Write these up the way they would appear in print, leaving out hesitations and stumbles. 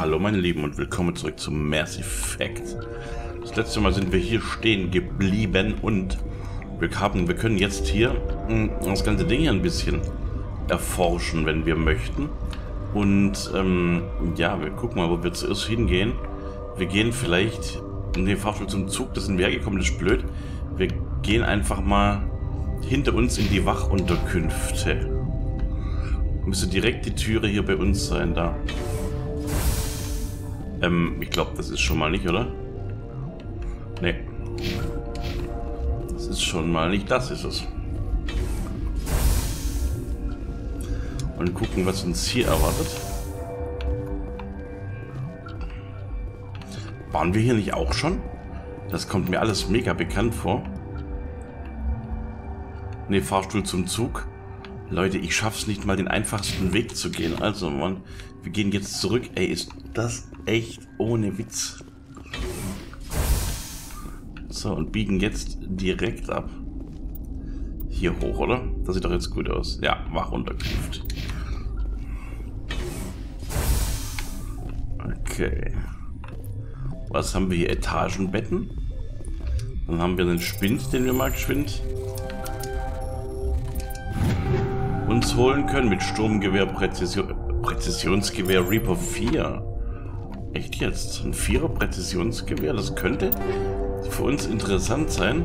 Hallo meine Lieben und willkommen zurück zum Mass Effect. Das letzte Mal sind wir hier stehen geblieben und wir können jetzt hier das ganze Ding hier ein bisschen erforschen, wenn wir möchten. Und ja, wir gucken mal, wo wir zuerst hingehen. Wir gehen vielleicht in den Fahrstuhl zum Zug, das sind wir hergekommen, das ist blöd. Wir gehen einfach mal hinter uns in die Wachunterkünfte. Müsste direkt die Türe hier bei uns sein, da. Ich glaube, das ist schon mal nicht, oder? Nee. Das ist schon mal nicht, das ist es. Und gucken, was uns hier erwartet. Waren wir hier nicht auch schon? Das kommt mir alles mega bekannt vor. Ne, Fahrstuhl zum Zug. Leute, ich schaff's nicht mal, den einfachsten Weg zu gehen. Also, Mann, wir gehen jetzt zurück. Ey, ist das echt ohne Witz. So, und biegen jetzt direkt ab. Hier hoch, oder? Das sieht doch jetzt gut aus. Ja, Wachunterkunft. Okay. Was haben wir hier? Etagenbetten. Dann haben wir den Spind, den wir mal geschwind uns holen können mit Sturmgewehr, Präzisionsgewehr Reaper 4. Echt jetzt? Ein 4er Präzisionsgewehr? Das könnte für uns interessant sein.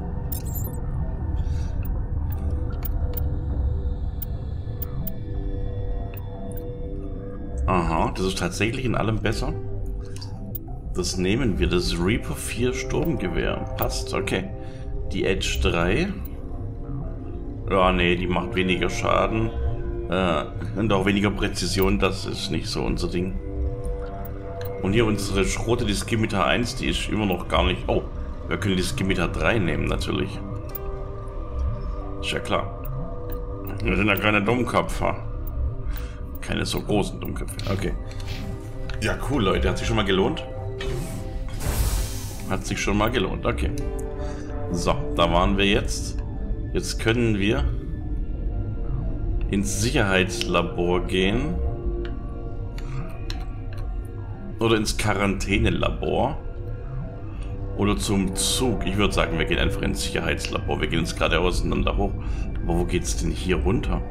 Aha, das ist tatsächlich in allem besser. Das nehmen wir, das Reaper 4 Sturmgewehr. Passt, okay. Die Edge 3. Ja, nee, die macht weniger Schaden. Und auch weniger Präzision, das ist nicht so unser Ding. Und hier unsere Schrote, die Scimitar 1, die ist immer noch gar nicht... Oh, wir können die Scimitar 3 nehmen, natürlich. Ist ja klar. Wir sind ja keine Dummköpfe. Keine so großen Dummköpfe. Okay. Ja, cool, Leute. Hat sich schon mal gelohnt? Hat sich schon mal gelohnt, okay. So, da waren wir jetzt. Jetzt können wir ins Sicherheitslabor gehen. Oder ins Quarantänelabor. Oder zum Zug. Ich würde sagen, wir gehen einfach ins Sicherheitslabor. Wir gehen jetzt gerade auseinander hoch. Aber wo geht's denn hier runter?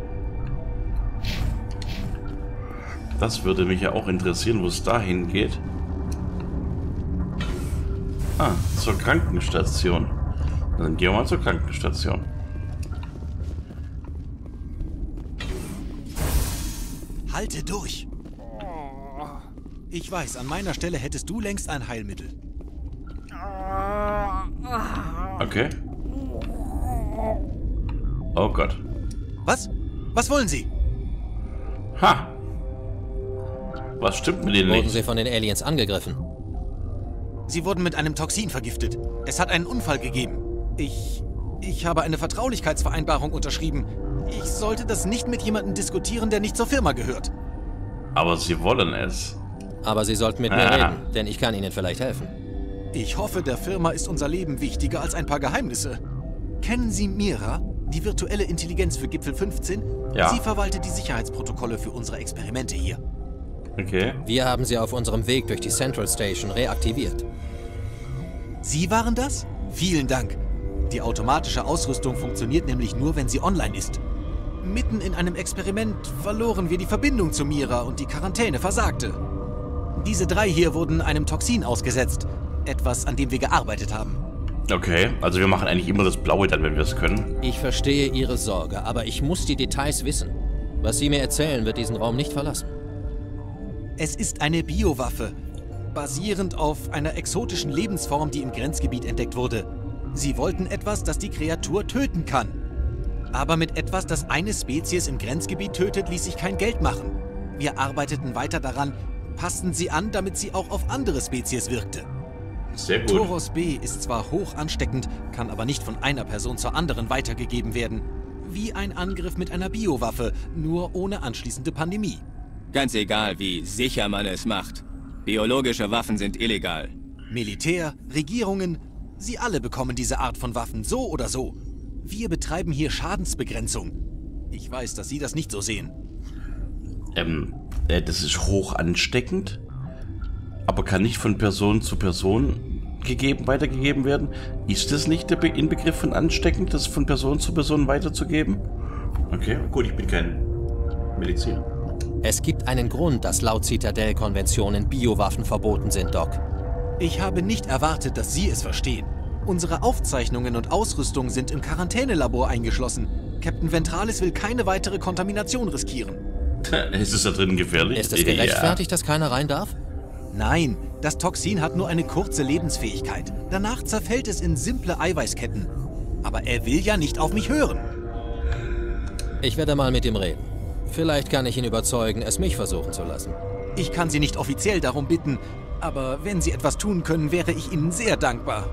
Das würde mich ja auch interessieren, wo es dahin geht. Ah, zur Krankenstation. Dann gehen wir mal zur Krankenstation. Halte durch! Ich weiß, an meiner Stelle hättest du längst ein Heilmittel. Okay. Oh Gott. Was? Was wollen Sie? Ha! Was stimmt mit denen nicht? Wurden sie von den Aliens angegriffen? Sie wurden mit einem Toxin vergiftet. Es hat einen Unfall gegeben. Ich habe eine Vertraulichkeitsvereinbarung unterschrieben. Ich sollte das nicht mit jemandem diskutieren, der nicht zur Firma gehört. Aber sie wollen es. Aber sie sollten mit mir reden, denn ich kann ihnen vielleicht helfen. Ich hoffe, der Firma ist unser Leben wichtiger als ein paar Geheimnisse. Kennen Sie Mira, die virtuelle Intelligenz für Gipfel 15? Ja. Sie verwaltet die Sicherheitsprotokolle für unsere Experimente hier. Okay. Wir haben sie auf unserem Weg durch die Central Station reaktiviert. Sie waren das? Vielen Dank. Die automatische Ausrüstung funktioniert nämlich nur, wenn sie online ist. Mitten in einem Experiment verloren wir die Verbindung zu Mira und die Quarantäne versagte. Diese 3 hier wurden einem Toxin ausgesetzt. Etwas, an dem wir gearbeitet haben. Okay, also wir machen eigentlich immer das Blaue dann, wenn wir es können. Ich verstehe Ihre Sorge, aber ich muss die Details wissen. Was Sie mir erzählen, wird diesen Raum nicht verlassen. Es ist eine Biowaffe, basierend auf einer exotischen Lebensform, die im Grenzgebiet entdeckt wurde. Sie wollten etwas, das die Kreatur töten kann. Aber mit etwas, das eine Spezies im Grenzgebiet tötet, ließ sich kein Geld machen. Wir arbeiteten weiter daran, passten sie an, damit sie auch auf andere Spezies wirkte. Sehr gut. Toros B ist zwar hoch ansteckend, kann aber nicht von einer Person zur anderen weitergegeben werden. Wie ein Angriff mit einer Biowaffe, nur ohne anschließende Pandemie. Ganz egal, wie sicher man es macht. Biologische Waffen sind illegal. Militär, Regierungen, sie alle bekommen diese Art von Waffen, so oder so. Wir betreiben hier Schadensbegrenzung. Ich weiß, dass Sie das nicht so sehen. Das ist hoch ansteckend, aber kann nicht von Person zu Person weitergegeben werden. Ist das nicht der Inbegriff von ansteckend, das von Person zu Person weiterzugeben? Okay, gut, ich bin kein Mediziner. Es gibt einen Grund, dass laut Citadel-Konventionen Biowaffen verboten sind, Doc. Ich habe nicht erwartet, dass Sie es verstehen. Unsere Aufzeichnungen und Ausrüstung sind im Quarantänelabor eingeschlossen. Captain Ventralis will keine weitere Kontamination riskieren. Ist es da drin gefährlich? Ist es gerechtfertigt, dass keiner rein darf? Nein, das Toxin hat nur eine kurze Lebensfähigkeit. Danach zerfällt es in simple Eiweißketten. Aber er will ja nicht auf mich hören. Ich werde mal mit ihm reden. Vielleicht kann ich ihn überzeugen, es mich versuchen zu lassen. Ich kann Sie nicht offiziell darum bitten, aber wenn Sie etwas tun können, wäre ich Ihnen sehr dankbar.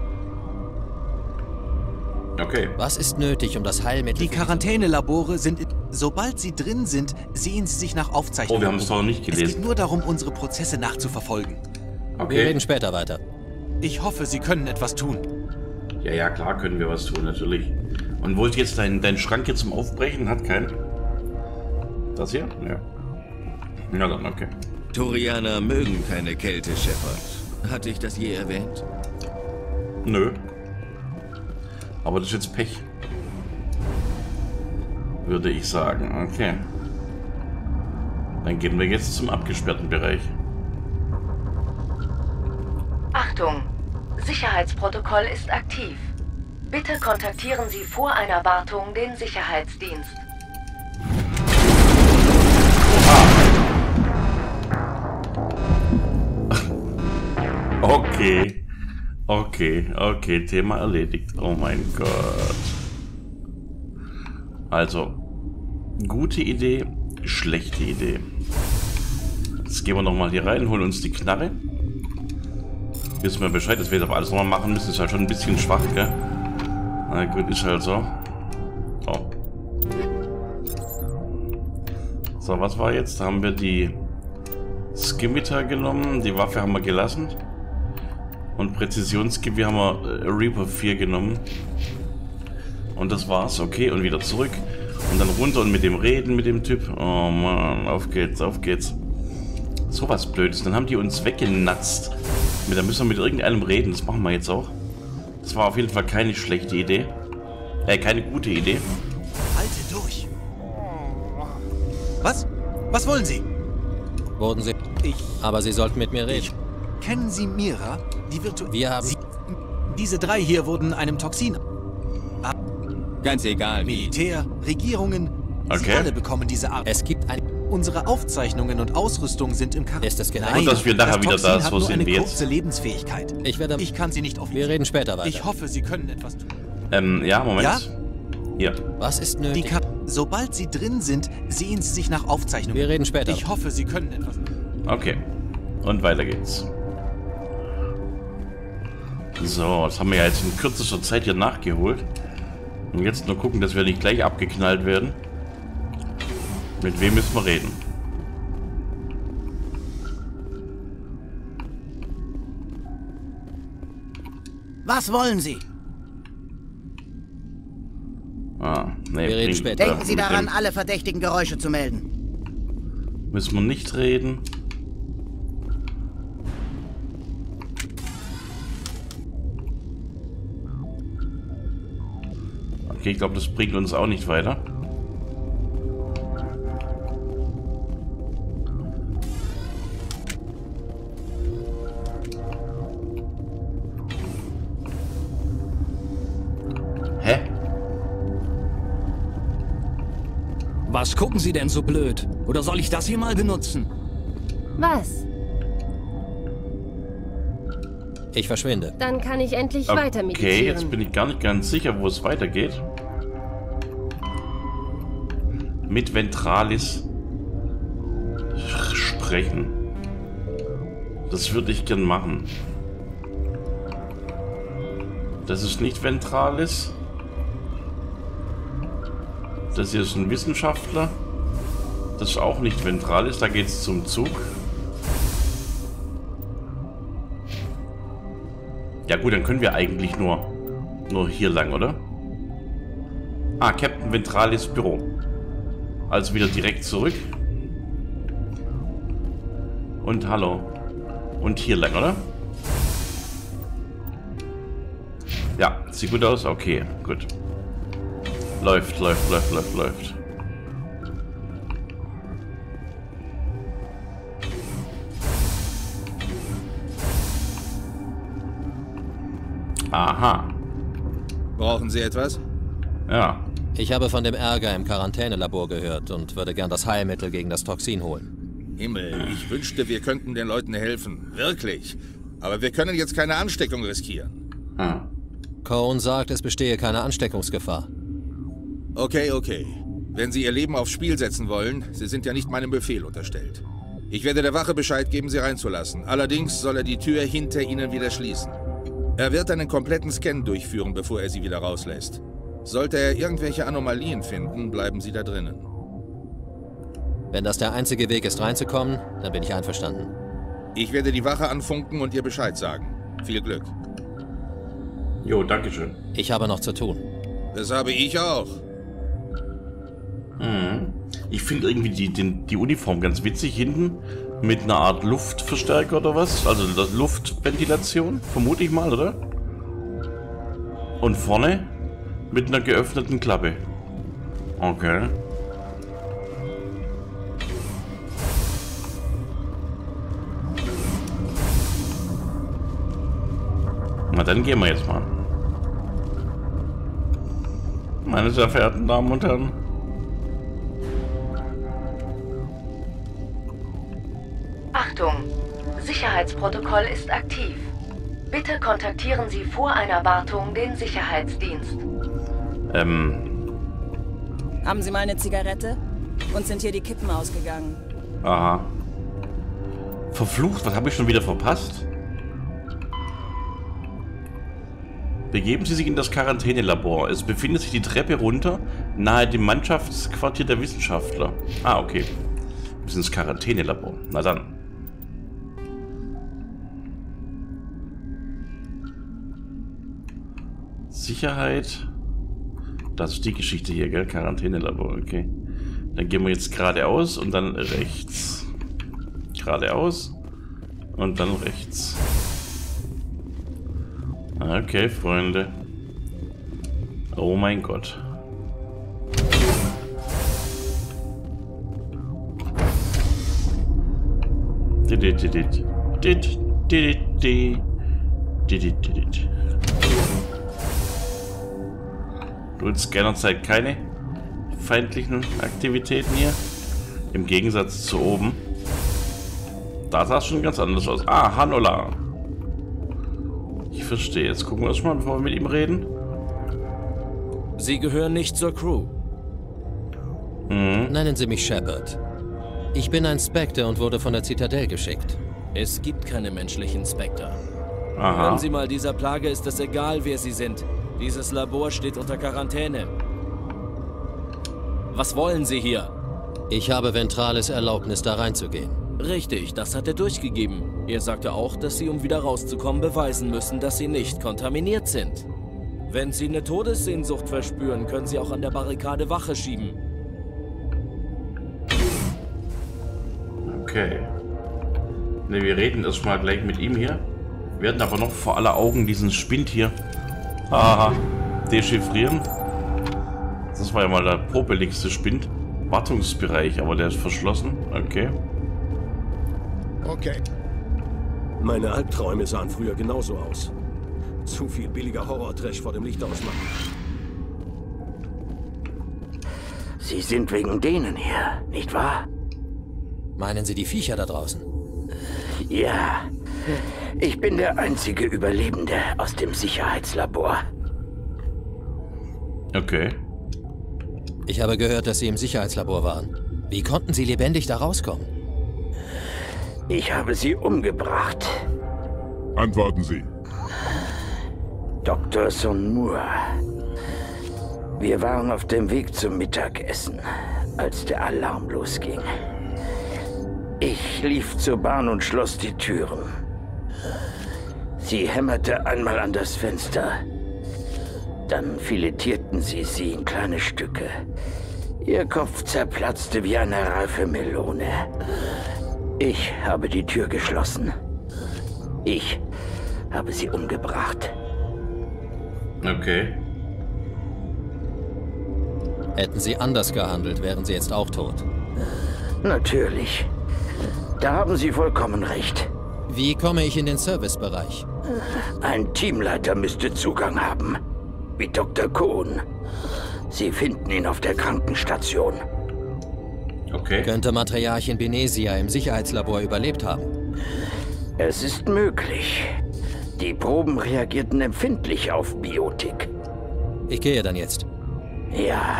Okay. Was ist nötig, um das Heilmittel... Die Quarantänelabore sind... Sobald Sie drin sind, sehen Sie sich nach Aufzeichnungen. Oh, wir haben es doch nicht gelesen. Es geht nur darum, unsere Prozesse nachzuverfolgen. Okay. Wir reden später weiter. Ich hoffe, Sie können etwas tun. Ja, klar können wir was tun, natürlich. Und wollt jetzt dein Schrank jetzt zum Aufbrechen? Hat keinen? Das hier? Ja. Na dann, okay. Turianer mögen keine Kälte, Shepard. Hatte ich das je erwähnt? Nö. Aber das ist jetzt Pech. Würde ich sagen. Okay. Dann gehen wir jetzt zum abgesperrten Bereich. Achtung! Sicherheitsprotokoll ist aktiv. Bitte kontaktieren Sie vor einer Wartung den Sicherheitsdienst. Okay. Okay, Thema erledigt. Oh mein Gott. Also, gute Idee, schlechte Idee. Jetzt gehen wir nochmal hier rein, holen uns die Knarre. Wissen wir Bescheid, dass wir das aber alles nochmal machen müssen. Ist halt schon ein bisschen schwach, gell? Na gut, ist halt so. Oh. So, was war jetzt? Da haben wir die Scimitar genommen, die Waffe haben wir gelassen. Und Präzisionsgewehr haben wir Reaper 4 genommen. Und das war's, okay, und wieder zurück. Und dann runter und mit dem reden, mit dem Typ. Oh Mann, auf geht's, auf geht's. So was Blödes, dann haben die uns weggenatzt. Da müssen wir mit irgendeinem reden, das machen wir jetzt auch. Das war auf jeden Fall keine schlechte Idee. Keine gute Idee. Halte durch. Was? Was wollen Sie? Wurden Sie... Aber Sie sollten mit mir reden. Kennen Sie Mira? Die Wir haben... Diese drei hier wurden einem Toxin... Ganz egal wie. Militär, Regierungen, Sie Okay. alle bekommen diese Art. Es gibt ein... Unsere Aufzeichnungen und Ausrüstung sind im Ist es gerecht? Und dass wir nachher wieder Toxin da hat so nur sind eine wie jetzt. kurze Lebensfähigkeit. Ich kann Sie nicht Wir offiziell... reden später weiter. Ich hoffe, Sie können etwas tun. Ja, Moment. Ja? Hier. Was ist Die nötig? Sobald Sie drin sind, sehen Sie sich nach Aufzeichnungen. Wir reden später. Ich hoffe, Sie können etwas tun. Okay. Und weiter geht's. So, das haben wir ja jetzt in kürzester Zeit hier nachgeholt. Und jetzt nur gucken, dass wir nicht gleich abgeknallt werden. Mit wem müssen wir reden? Was wollen Sie? Nee, Wir reden später. Denken Sie mit daran, dem alle verdächtigen Geräusche zu melden. müssen wir nicht reden. Okay, ich glaube, das bringt uns auch nicht weiter. Hä? Was gucken Sie denn so blöd? Oder soll ich das hier mal benutzen? Was? Ich verschwinde. Dann kann ich endlich weiter meditieren. Okay, jetzt bin ich gar nicht ganz sicher, wo es weitergeht. Mit Ventralis sprechen. Das würde ich gern machen. Das ist nicht Ventralis. Das hier ist ein Wissenschaftler. Das ist auch nicht Ventralis. Da geht es zum Zug. Ja gut, dann können wir eigentlich nur hier lang, oder? Ah, Captain Ventralis Büro. Also wieder direkt zurück. Und hallo. Und hier lang, oder? Ja, sieht gut aus. Okay, gut. Läuft. Aha. Brauchen Sie etwas? Ja. Ich habe von dem Ärger im Quarantänelabor gehört und würde gern das Heilmittel gegen das Toxin holen. Himmel, ich wünschte, wir könnten den Leuten helfen. Wirklich. Aber wir können jetzt keine Ansteckung riskieren. Cohn sagt, es bestehe keine Ansteckungsgefahr. Okay. Wenn Sie Ihr Leben aufs Spiel setzen wollen, Sie sind ja nicht meinem Befehl unterstellt. Ich werde der Wache Bescheid geben, Sie reinzulassen. Allerdings soll er die Tür hinter Ihnen wieder schließen. Er wird einen kompletten Scan durchführen, bevor er Sie wieder rauslässt. Sollte er irgendwelche Anomalien finden, bleiben Sie da drinnen. Wenn das der einzige Weg ist, reinzukommen, dann bin ich einverstanden. Ich werde die Wache anfunken und ihr Bescheid sagen. Viel Glück. Jo, dankeschön. Ich habe noch zu tun. Das habe ich auch. Ich finde irgendwie die Uniform ganz witzig hinten. Mit einer Art Luftverstärker oder was? Also das Luftventilation, vermute ich mal, oder? Und vorne mit einer geöffneten Klappe. Okay. Na dann gehen wir jetzt mal. Meine sehr verehrten Damen und Herren. Achtung! Sicherheitsprotokoll ist aktiv. Bitte kontaktieren Sie vor einer Wartung den Sicherheitsdienst. Haben Sie mal eine Zigarette? Uns sind hier die Kippen ausgegangen. Aha. Verflucht, was habe ich schon wieder verpasst? Begeben Sie sich in das Quarantänelabor. Es befindet sich die Treppe runter, nahe dem Mannschaftsquartier der Wissenschaftler. Ah, okay. Bis ins Quarantänelabor. Na dann. Sicherheit. Das ist die Geschichte hier, gell? Quarantänelabor, okay. Dann gehen wir jetzt geradeaus und dann rechts. Geradeaus und dann rechts. Okay, Freunde. Oh mein Gott. Scanner zeigt keine feindlichen Aktivitäten hier. Im Gegensatz zu oben. Da sah es schon ganz anders aus. Ah, Hanola. Ich verstehe. Jetzt gucken wir uns mal, bevor wir mit ihm reden. Sie gehören nicht zur Crew. Nennen Sie mich Shepard. Ich bin ein Spectre und wurde von der Zitadelle geschickt. Es gibt keine menschlichen Spectre. Aha. Hören Sie mal, dieser Plage ist es egal, wer Sie sind. Dieses Labor steht unter Quarantäne. Was wollen Sie hier? Ich habe Ventrales Erlaubnis, da reinzugehen. Richtig, das hat er durchgegeben. Er sagte auch, dass Sie, um wieder rauszukommen, beweisen müssen, dass Sie nicht kontaminiert sind. Wenn Sie eine Todessehnsucht verspüren, können Sie auch an der Barrikade Wache schieben. Okay. Ne, wir reden erstmal gleich mit ihm hier. Wir werden aber noch vor aller Augen diesen Spind hier dechiffrieren. Das war ja mal der popeligste Spind. Wartungsbereich, aber der ist verschlossen. Okay. Okay. Meine Albträume sahen früher genauso aus. Zu viel billiger Horror-Trash vor dem Licht ausmachen. Sie sind wegen denen hier, nicht wahr? Meinen Sie die Viecher da draußen? Ja. Ich bin der einzige Überlebende aus dem Sicherheitslabor. Okay. Ich habe gehört, dass Sie im Sicherheitslabor waren. Wie konnten Sie lebendig da rauskommen? Ich habe sie umgebracht. Antworten Sie. Dr. Sonmur. Wir waren auf dem Weg zum Mittagessen, als der Alarm losging. Ich lief zur Bahn und schloss die Türen. Sie hämmerte einmal an das Fenster. Dann filetierten sie in kleine Stücke. Ihr Kopf zerplatzte wie eine reife Melone. Ich habe die Tür geschlossen. Ich habe sie umgebracht. Okay. Hätten Sie anders gehandelt, wären Sie jetzt auch tot. Natürlich. Da haben Sie vollkommen recht. Wie komme ich in den Servicebereich? Ein Teamleiter müsste Zugang haben. Wie Dr. Cohn. Sie finden ihn auf der Krankenstation. Okay. Könnte Matriarchin Benezia im Sicherheitslabor überlebt haben? Es ist möglich. Die Proben reagierten empfindlich auf Biotik. Ich gehe dann jetzt. Ja.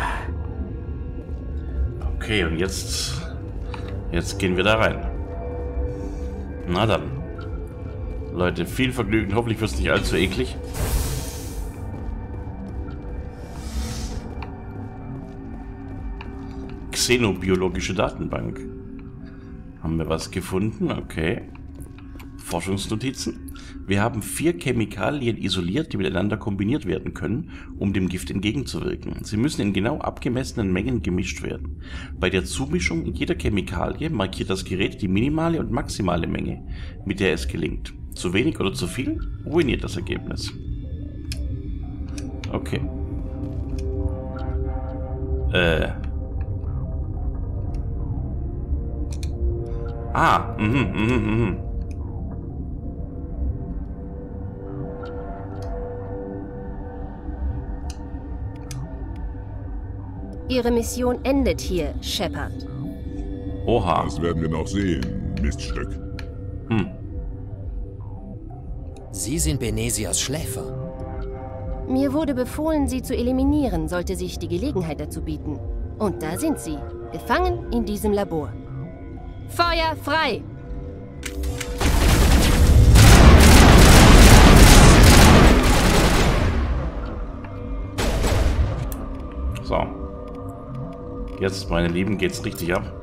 Okay, und jetzt gehen wir da rein. Na dann. Leute, viel Vergnügen. Hoffentlich wird es nicht allzu eklig. Xenobiologische Datenbank. Haben wir was gefunden? Okay. Forschungsnotizen. Wir haben 4 Chemikalien isoliert, die miteinander kombiniert werden können, um dem Gift entgegenzuwirken. Sie müssen in genau abgemessenen Mengen gemischt werden. Bei der Zumischung jeder Chemikalie markiert das Gerät die minimale und maximale Menge, mit der es gelingt. Zu wenig oder zu viel ruiniert das Ergebnis. Okay. Ihre Mission endet hier, Shepard. Oha. Das werden wir noch sehen, Miststück. Sie sind Benezias Schläfer. Mir wurde befohlen, Sie zu eliminieren, sollte sich die Gelegenheit dazu bieten. Und da sind Sie, gefangen in diesem Labor. Feuer frei! So. Jetzt, meine Lieben, geht's richtig ab.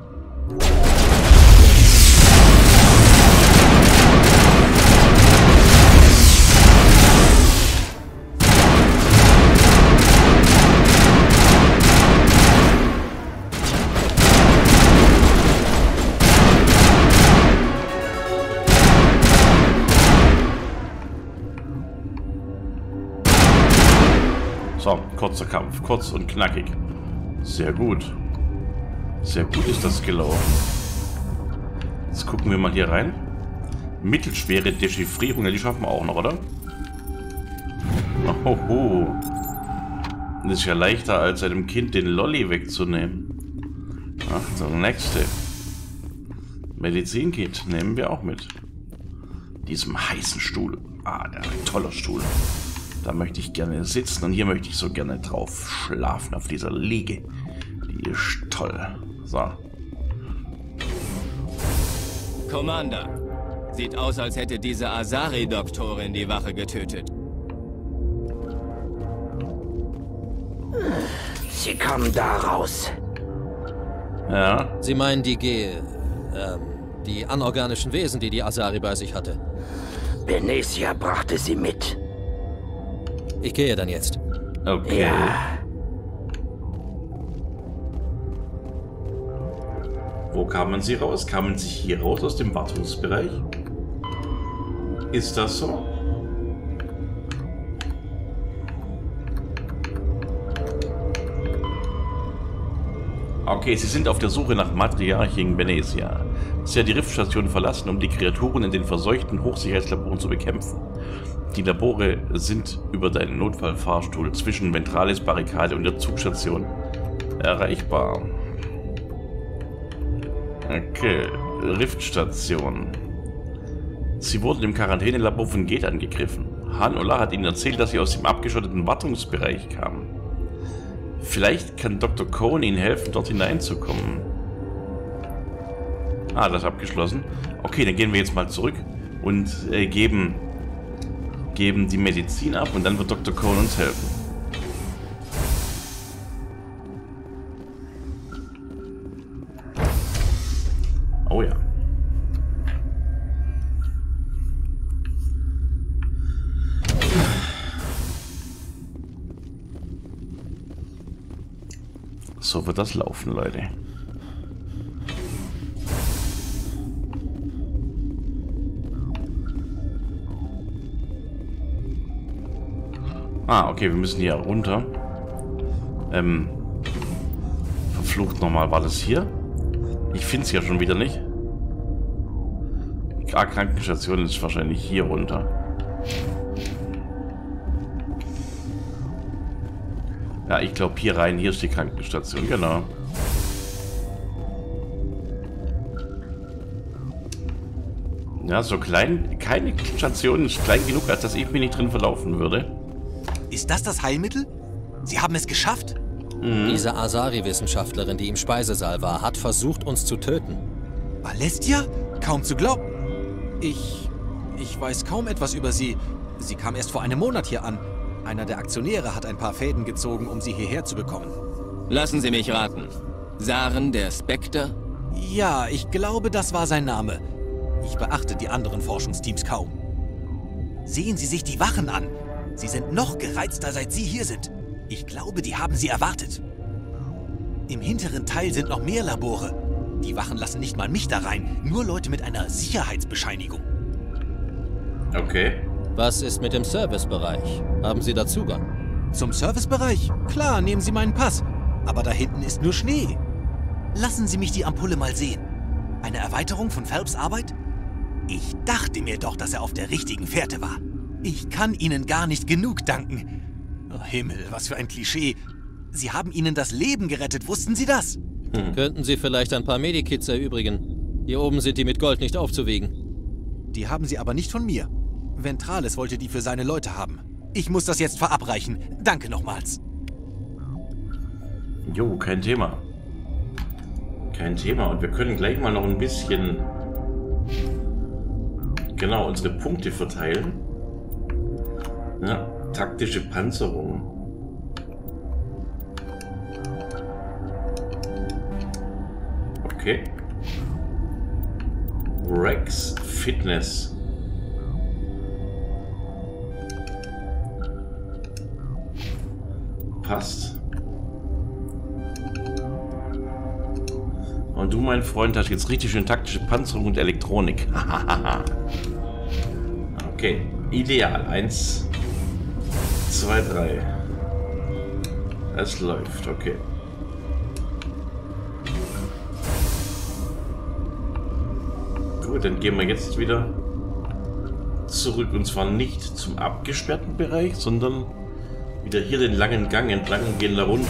So, kurzer Kampf, kurz und knackig. Sehr gut. Sehr gut ist das gelaufen. Jetzt gucken wir mal hier rein. Mittelschwere Dechiffrierung, ja, die schaffen wir auch noch, oder? Ohoho. Das ist ja leichter, als einem Kind den Lolli wegzunehmen. Achtung, nächste. Medizinkit nehmen wir auch mit. Diesem heißen Stuhl. Ah, der toller Stuhl. Da möchte ich gerne sitzen und hier möchte ich so gerne drauf schlafen, auf dieser Liege. Die ist toll. So. Commander, sieht aus, als hätte diese Asari-Doktorin die Wache getötet. Sie kommen da raus. Ja. Sie meinen die anorganischen Wesen, die die Asari bei sich hatte? Benezia brachte sie mit. Ich gehe dann jetzt. Okay. Ja. Wo kamen sie raus? Kamen sie hier raus aus dem Wartungsbereich? Ist das so? Okay, sie sind auf der Suche nach Matriarchin Benezia. Sie hat die Riftstation verlassen, um die Kreaturen in den verseuchten Hochsicherheitslaboren zu bekämpfen. Die Labore sind über deinen Notfallfahrstuhl zwischen Ventralis-Barrikade und der Zugstation erreichbar. Okay, Riftstation. Sie wurden im Quarantänelabor von Geth angegriffen. Han Ola hat ihnen erzählt, dass sie aus dem abgeschotteten Wartungsbereich kamen. Vielleicht kann Dr. Cohn ihnen helfen, dort hineinzukommen. Ah, das ist abgeschlossen. Okay, dann gehen wir jetzt mal zurück und geben die Medizin ab und dann wird Dr. Cohn uns helfen. Oh ja. So wird das laufen, Leute. Ah, okay, wir müssen hier runter. Verflucht nochmal, war das hier? Ich finde es ja schon wieder nicht. Die Krankenstation ist wahrscheinlich hier runter. Ja, ich glaube hier rein. Hier ist die Krankenstation, genau. Ja, so klein. Keine Station ist klein genug, als dass ich mich nicht drin verlaufen würde. Ist das das Heilmittel? Sie haben es geschafft? Diese Asari-Wissenschaftlerin, die im Speisesaal war, hat versucht, uns zu töten. Alestia? Kaum zu glauben. Ich weiß kaum etwas über sie. Sie kam erst vor einem Monat hier an. Einer der Aktionäre hat ein paar Fäden gezogen, um sie hierher zu bekommen. Lassen Sie mich raten. Saren der Spectre? Ja, ich glaube, das war sein Name. Ich beachte die anderen Forschungsteams kaum. Sehen Sie sich die Wachen an. Sie sind noch gereizter, seit Sie hier sind. Ich glaube, die haben Sie erwartet. Im hinteren Teil sind noch mehr Labore. Die Wachen lassen nicht mal mich da rein, nur Leute mit einer Sicherheitsbescheinigung. Okay. Was ist mit dem Servicebereich? Haben Sie da Zugang? Zum Servicebereich? Klar, nehmen Sie meinen Pass. Aber da hinten ist nur Schnee. Lassen Sie mich die Ampulle mal sehen. Eine Erweiterung von Phelps' Arbeit? Ich dachte mir doch, dass er auf der richtigen Fährte war. Ich kann Ihnen gar nicht genug danken. Oh Himmel, was für ein Klischee. Sie haben Ihnen das Leben gerettet, wussten Sie das? Könnten Sie vielleicht ein paar Medikits erübrigen? Hier oben sind die mit Gold nicht aufzuwiegen. Die haben Sie aber nicht von mir. Ventrales wollte die für seine Leute haben. Ich muss das jetzt verabreichen. Danke nochmals. Jo, kein Thema. Kein Thema. Und wir können gleich mal noch ein bisschen genau unsere Punkte verteilen. Ja, taktische Panzerung. Okay. Rex Fitness. Passt. Und du, mein Freund, hast jetzt richtig schön taktische Panzerung und Elektronik. Okay, ideal. 1, 2, 3. Es läuft, okay. Gut, dann gehen wir jetzt wieder zurück. Und zwar nicht zum abgesperrten Bereich, sondern wieder hier den langen Gang entlang und gehen da runter.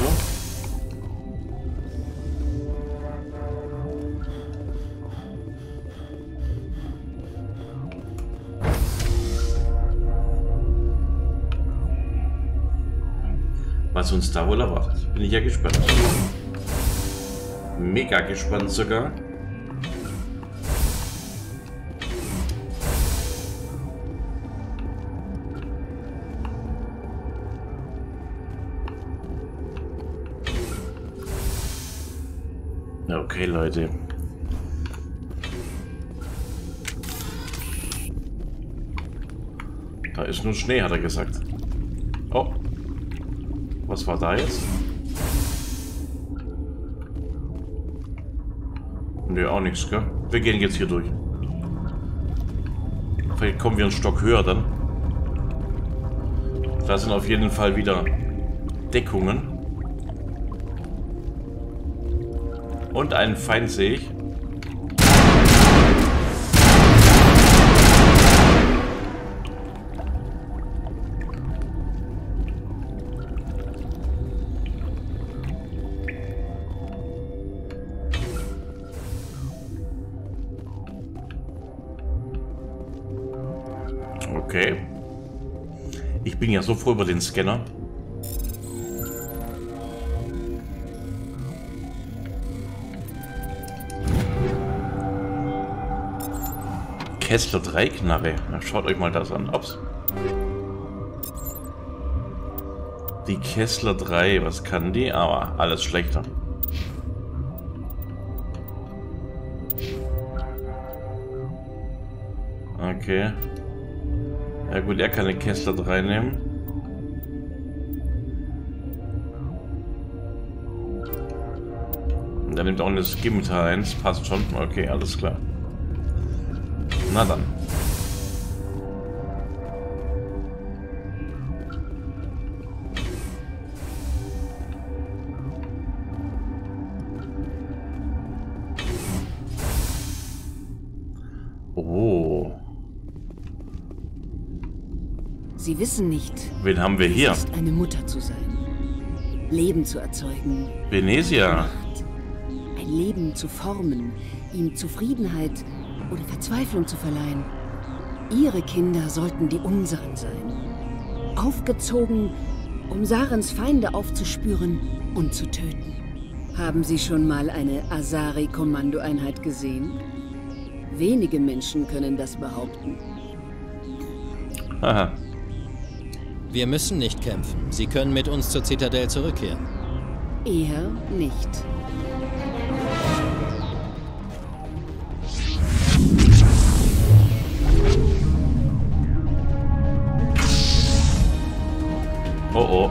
Was uns da wohl erwartet. Bin ich ja gespannt. Mega gespannt sogar. Okay, Leute. Da ist nur Schnee, hat er gesagt. Oh. Was war da jetzt? Nö, auch nichts, gell? Wir gehen jetzt hier durch. Vielleicht kommen wir einen Stock höher dann. Da sind auf jeden Fall wieder Deckungen. Und einen Feind sehe ich. Okay. Ich bin ja so froh über den Scanner. Kessler 3 Knarre. Na, schaut euch mal das an. Ups. Die Kessler 3, was kann die? Aber alles schlechter. Okay. Ja gut, er kann eine Kessler 3 nehmen. Und er nimmt auch eine Scimitar 1. Passt schon. Okay, alles klar. Na dann. Sie wissen nicht, Wen haben wir hier? es ist, eine Mutter zu sein. Leben zu erzeugen. Venetia. Ein Leben zu formen, ihm Zufriedenheit oder Verzweiflung zu verleihen. Ihre Kinder sollten die unseren sein. Aufgezogen, um Sarens Feinde aufzuspüren und zu töten. Haben Sie schon mal eine Asari-Kommandoeinheit gesehen? Wenige Menschen können das behaupten. Aha. Wir müssen nicht kämpfen. Sie können mit uns zur Zitadelle zurückkehren. Eher nicht. Oh oh.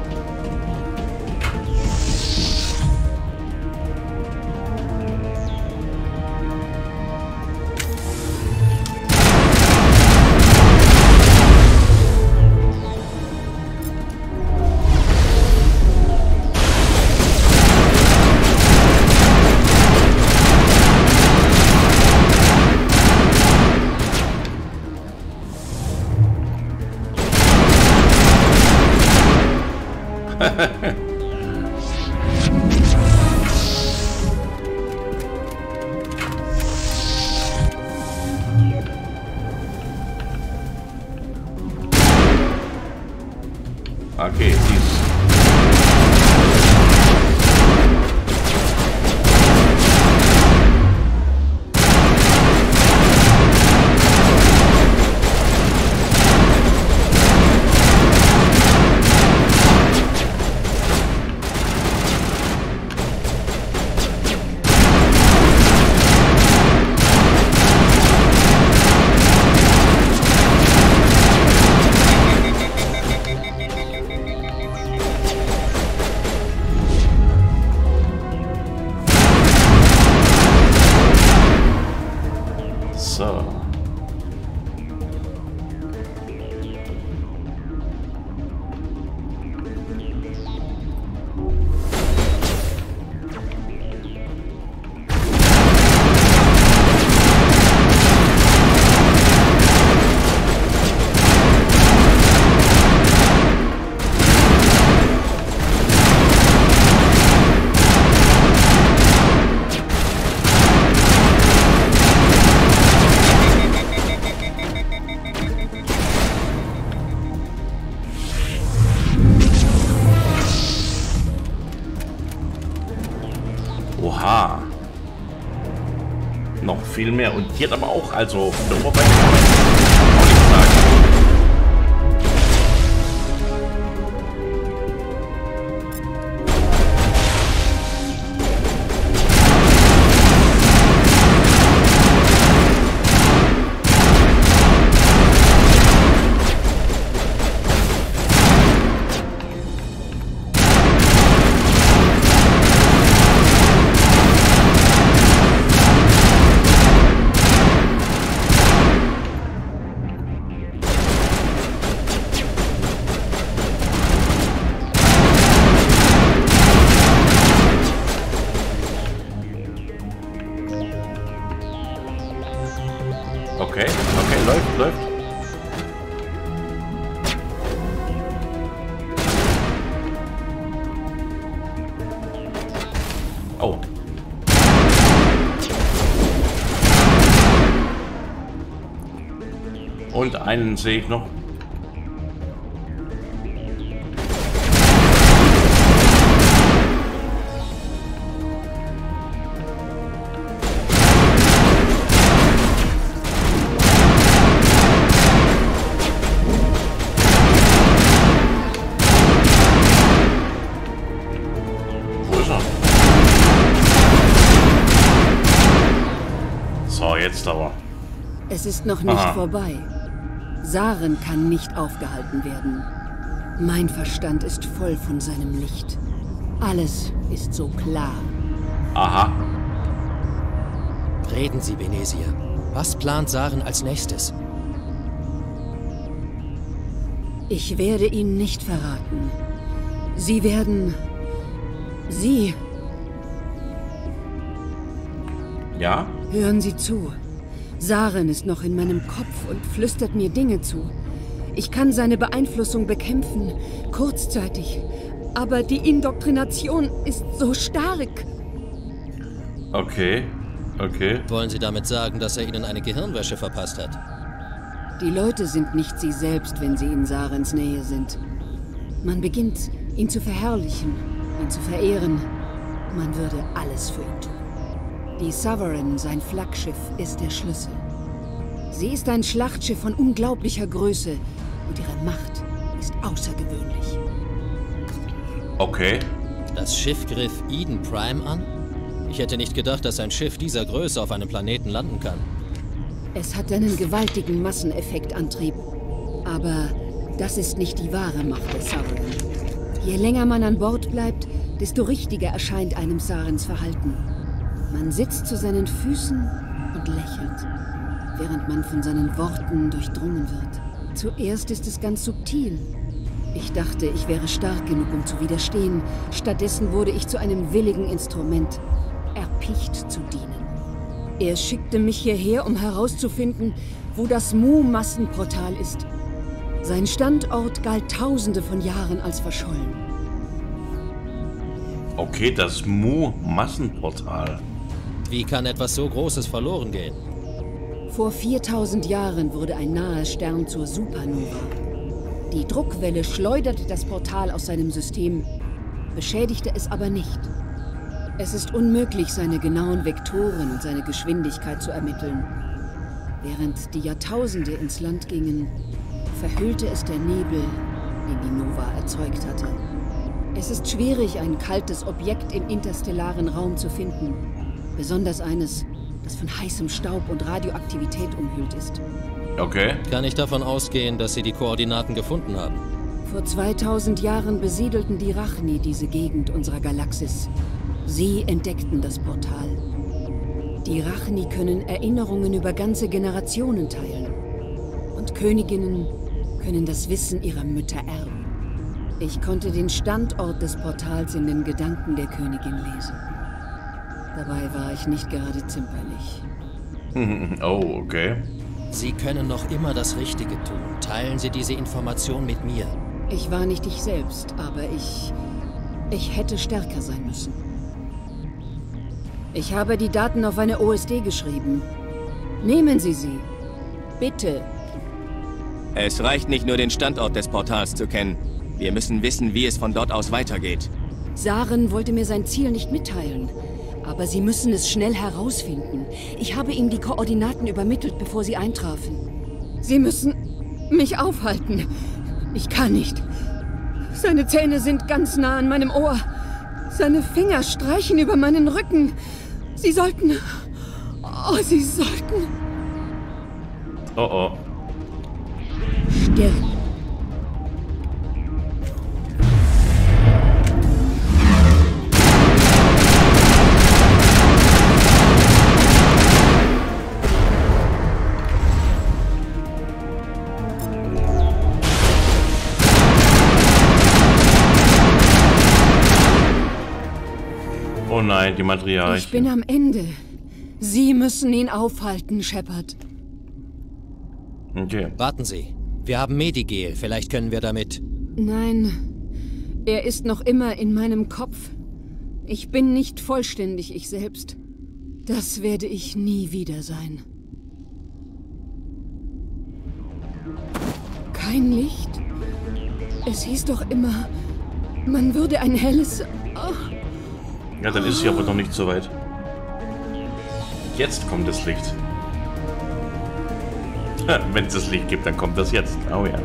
Okay, dies. So. Oha. Noch viel mehr. Und die hat aber auch, also von der Oberfläche kann man auch nicht sagen. Okay, läuft. Oh. Und einen sehe ich noch. So, jetzt aber. Es ist noch nicht Aha. vorbei. Saren kann nicht aufgehalten werden. Mein Verstand ist voll von seinem Licht. Alles ist so klar. Aha. Reden Sie, Venetia. Was plant Saren als nächstes? Ich werde Ihnen nicht verraten. Sie werden... Sie... Ja? Hören Sie zu. Saren ist noch in meinem Kopf und flüstert mir Dinge zu. Ich kann seine Beeinflussung bekämpfen, kurzzeitig. Aber die Indoktrination ist so stark. Okay, okay. Wollen Sie damit sagen, dass er Ihnen eine Gehirnwäsche verpasst hat? Die Leute sind nicht sie selbst, wenn sie in Sarens Nähe sind. Man beginnt, ihn zu verherrlichen, ihn zu verehren. Man würde alles für ihn tun. Die Sovereign, sein Flaggschiff, ist der Schlüssel. Sie ist ein Schlachtschiff von unglaublicher Größe und ihre Macht ist außergewöhnlich. Okay. Das Schiff griff Eden Prime an? Ich hätte nicht gedacht, dass ein Schiff dieser Größe auf einem Planeten landen kann. Es hat einen gewaltigen Masseneffektantrieb. Aber das ist nicht die wahre Macht der Sovereign. Je länger man an Bord bleibt, desto richtiger erscheint einem Sarens Verhalten. Man sitzt zu seinen Füßen und lächelt, während man von seinen Worten durchdrungen wird. Zuerst ist es ganz subtil. Ich dachte, ich wäre stark genug, um zu widerstehen. Stattdessen wurde ich zu einem willigen Instrument, erpicht zu dienen. Er schickte mich hierher, um herauszufinden, wo das Mu-Massenportal ist. Sein Standort galt Tausende von Jahren als verschollen. Okay, das Mu-Massenportal. Wie kann etwas so Großes verloren gehen? Vor 4000 Jahren wurde ein naher Stern zur Supernova. Die Druckwelle schleuderte das Portal aus seinem System, beschädigte es aber nicht. Es ist unmöglich, seine genauen Vektoren und seine Geschwindigkeit zu ermitteln. Während die Jahrtausende ins Land gingen, verhüllte es der Nebel, den die Nova erzeugt hatte. Es ist schwierig, ein kaltes Objekt im interstellaren Raum zu finden. Besonders eines, das von heißem Staub und Radioaktivität umhüllt ist. Okay. Kann ich davon ausgehen, dass Sie die Koordinaten gefunden haben? Vor 2000 Jahren besiedelten die Rachni diese Gegend unserer Galaxis. Sie entdeckten das Portal. Die Rachni können Erinnerungen über ganze Generationen teilen. Und Königinnen können das Wissen ihrer Mütter erben. Ich konnte den Standort des Portals in den Gedanken der Königin lesen. Dabei war ich nicht gerade zimperlich. Oh, okay. Sie können noch immer das Richtige tun. Teilen Sie diese Information mit mir. Ich war nicht ich selbst, aber ich hätte stärker sein müssen. Ich habe die Daten auf eine OSD geschrieben. Nehmen Sie sie. Bitte. Es reicht nicht nur, den Standort des Portals zu kennen. Wir müssen wissen, wie es von dort aus weitergeht. Saren wollte mir sein Ziel nicht mitteilen. Aber Sie müssen es schnell herausfinden. Ich habe ihm die Koordinaten übermittelt, bevor sie eintrafen. Sie müssen mich aufhalten. Ich kann nicht. Seine Zähne sind ganz nah an meinem Ohr. Seine Finger streichen über meinen Rücken. Sie sollten... Oh, Sie sollten... Oh, oh. Stirb. Oh nein, die Materialien. Ich bin am Ende. Sie müssen ihn aufhalten, Shepard. Okay. Warten Sie. Wir haben Medigel. Vielleicht können wir damit... Nein. Er ist noch immer in meinem Kopf. Ich bin nicht vollständig ich selbst. Das werde ich nie wieder sein. Kein Licht? Es hieß doch immer, man würde ein helles... Oh. Ja, dann ist sie aber noch nicht so weit. Jetzt kommt das Licht. Wenn es das Licht gibt, dann kommt das jetzt. Oh ja.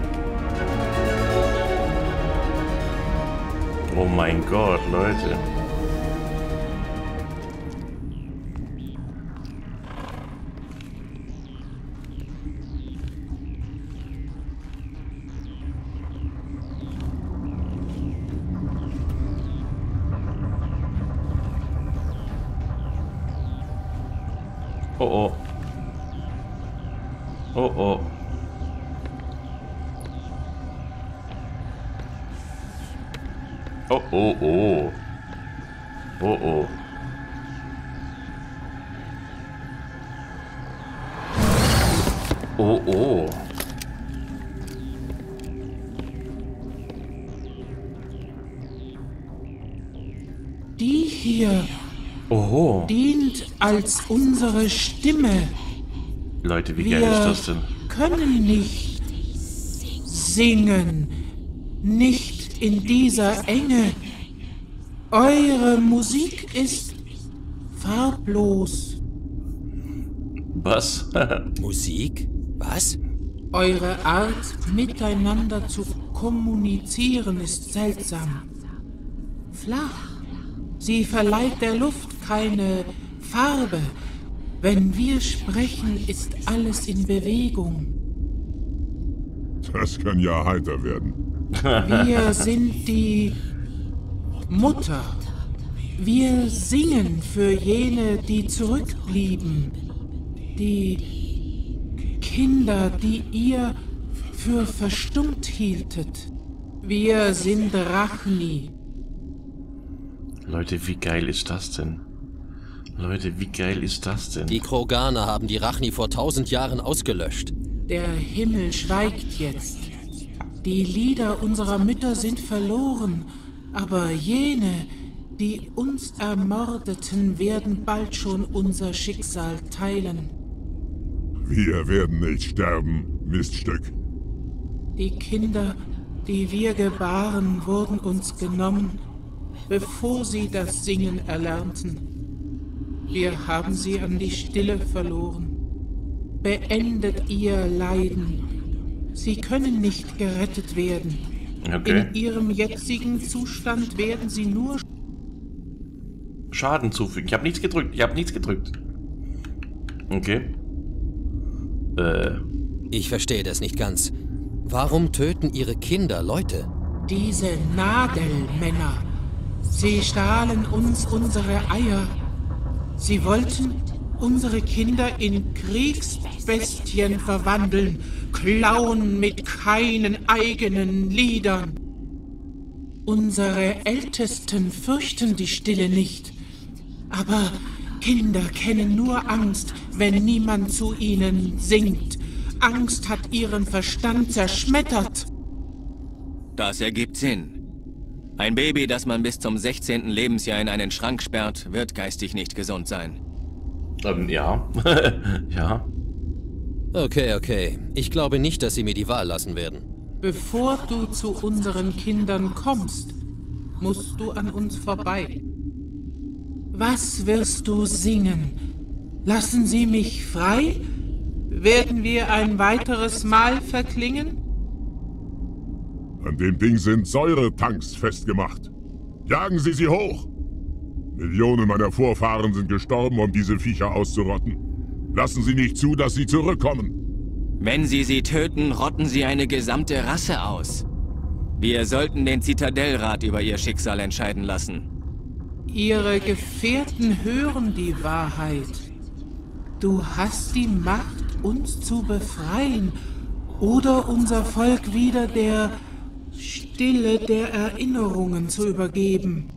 Oh mein Gott, Leute. Oh oh. Oh oh. Oh oh oh. Oh oh. Oh oh. Die hier dient als unsere Stimme. Leute, wie geil ist das denn? Wir können nicht singen, nicht in dieser Enge. Eure Musik ist farblos. Was? Musik? Was? Eure Art, miteinander zu kommunizieren, ist seltsam. Flach. Sie verleiht der Luft keine Farbe. Wenn wir sprechen, ist alles in Bewegung. Das kann ja heiter werden. Wir sind die Mutter. Wir singen für jene, die zurückblieben. Die Kinder, die ihr für verstummt hieltet. Wir sind Rachni. Leute, wie geil ist das denn? Leute, wie geil ist das denn? Die Kroganer haben die Rachni vor 1000 Jahren ausgelöscht. Der Himmel schweigt jetzt. Die Lieder unserer Mütter sind verloren, aber jene, die uns ermordeten, werden bald schon unser Schicksal teilen. Wir werden nicht sterben, Miststück. Die Kinder, die wir gebaren, wurden uns genommen, bevor sie das Singen erlernten. Wir haben sie an die Stille verloren. Beendet ihr Leiden. Sie können nicht gerettet werden. Okay. In ihrem jetzigen Zustand werden sie nur Schaden zufügen. Ich habe nichts gedrückt. Okay. Ich verstehe das nicht ganz. Warum töten ihre Kinder Leute? Diese Nagelmänner. Sie stahlen uns unsere Eier. Sie wollten unsere Kinder in Kriegsbestien verwandeln, klauen mit keinen eigenen Liedern. Unsere Ältesten fürchten die Stille nicht. Aber Kinder kennen nur Angst, wenn niemand zu ihnen singt. Angst hat ihren Verstand zerschmettert. Das ergibt Sinn. Ein Baby, das man bis zum 16. Lebensjahr in einen Schrank sperrt, wird geistig nicht gesund sein. Ja. Ja. Okay. Ich glaube nicht, dass sie mir die Wahl lassen werden. Bevor du zu unseren Kindern kommst, musst du an uns vorbei. Was wirst du singen? Lassen Sie mich frei? Werden wir ein weiteres Mal verklingen? An dem Ding sind Säuretanks festgemacht. Jagen Sie sie hoch! Millionen meiner Vorfahren sind gestorben, um diese Viecher auszurotten. Lassen Sie nicht zu, dass sie zurückkommen. Wenn Sie sie töten, rotten Sie eine gesamte Rasse aus. Wir sollten den Zitadellrat über ihr Schicksal entscheiden lassen. Ihre Gefährten hören die Wahrheit. Du hast die Macht, uns zu befreien oder unser Volk wieder der Stille der Erinnerungen zu übergeben.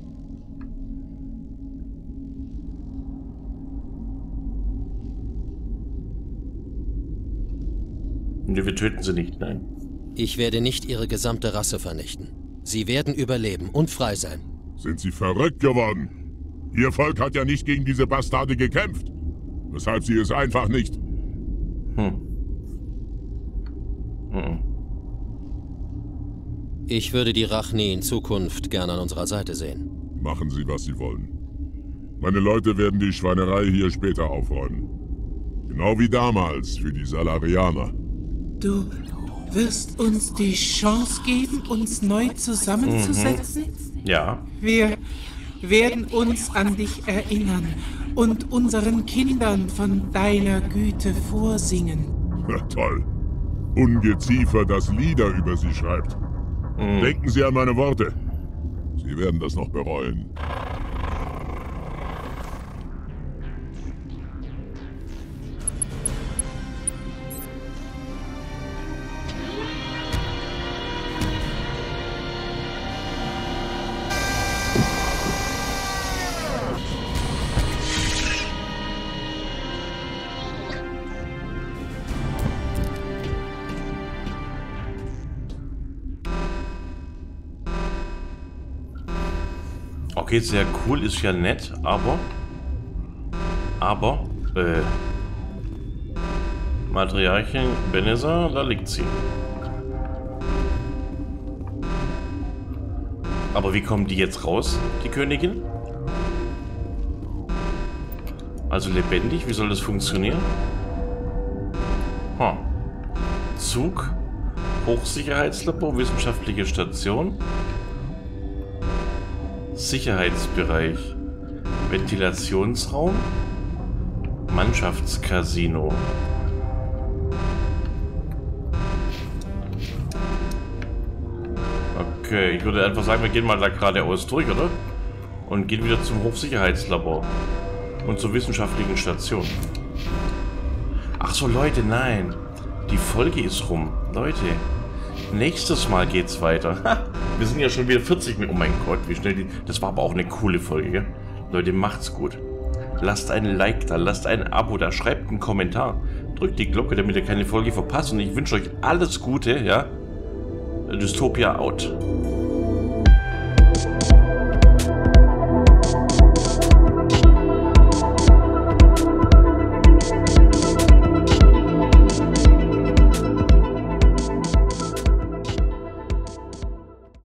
Nee, wir töten sie nicht, nein. Ich werde nicht ihre gesamte Rasse vernichten. Sie werden überleben und frei sein. Sind Sie verrückt geworden? Ihr Volk hat ja nicht gegen diese Bastarde gekämpft. Weshalb sie es einfach nicht... Ich würde die Rachni in Zukunft gern an unserer Seite sehen. Machen Sie, was Sie wollen. Meine Leute werden die Schweinerei hier später aufräumen. Genau wie damals für die Salarianer. Du wirst uns die Chance geben, uns neu zusammenzusetzen? Ja. Wir werden uns an dich erinnern und unseren Kindern von deiner Güte vorsingen. Na toll. Ungeziefer, das Lieder über sie schreibt. Denken Sie an meine Worte. Sie werden das noch bereuen. Okay, sehr cool, ist ja nett, aber... Matriarchin Benezar, da liegt sie. Aber wie kommen die jetzt raus, die Königin? Also lebendig, wie soll das funktionieren? Zug, Hochsicherheitslabor, wissenschaftliche Station, Sicherheitsbereich, Ventilationsraum, Mannschaftscasino. Okay, ich würde einfach sagen, wir gehen mal da geradeaus durch, oder? Und gehen wieder zum Hochsicherheitslabor. Und zur wissenschaftlichen Station. Ach so, Leute, nein. Die Folge ist rum. Leute, nächstes Mal geht's weiter. Wir sind ja schon wieder 40 Minuten. Oh mein Gott, wie schnell die... Das war aber auch eine coole Folge, gell? Leute, macht's gut. Lasst ein Like da, lasst ein Abo da, schreibt einen Kommentar. Drückt die Glocke, damit ihr keine Folge verpasst. Und ich wünsche euch alles Gute, ja? Dystopia out.